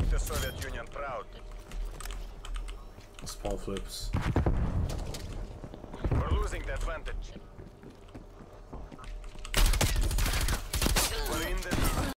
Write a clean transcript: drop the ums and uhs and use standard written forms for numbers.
make the Soviet Union proud. Small flips. We're losing the advantage. We're in the lead.